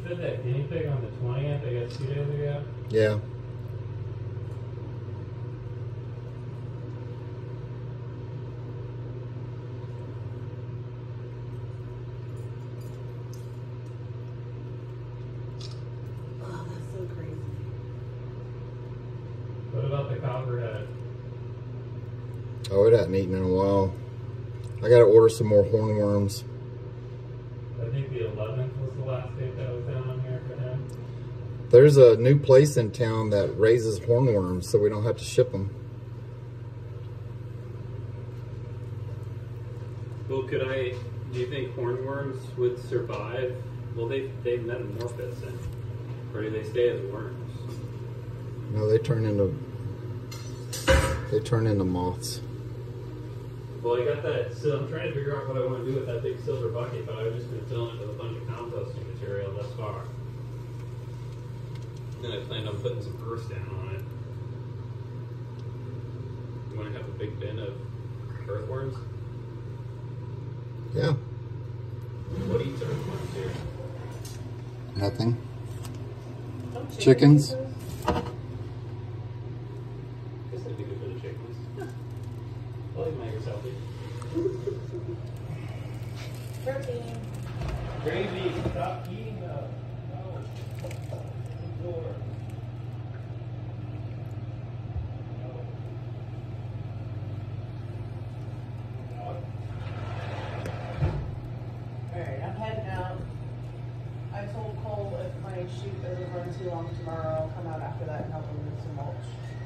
said that guinea pig on the 20th, I guess 2 days ago? Yeah. Oh, that's so crazy. What about the copperhead? Oh, it hadn't eaten in a while. I gotta order some more hornworms. I think the 11th was the last date that was down on here for him. There's a new place in town that raises hornworms, so we don't have to ship them. Well, do you think hornworms would survive? Well, they metamorphose in, or do they stay as worms? No, they turn into moths. Well, I got that, so I'm trying to figure out what I want to do with that big silver bucket, but I've just been filling it with a bunch of composting material thus far. Then I planned on putting some earth down on it. You want to have a big bin of earthworms? Yeah. What eats earthworms here? Nothing. Some Chickens? Guess that'd be good for the chickens. Well, you make yourself eat. protein. Gravy, stop eating those. No. Door. Alright, I'm heading out. I told Cole if my shoot doesn't run too long tomorrow, I'll come out after that and help him move some mulch.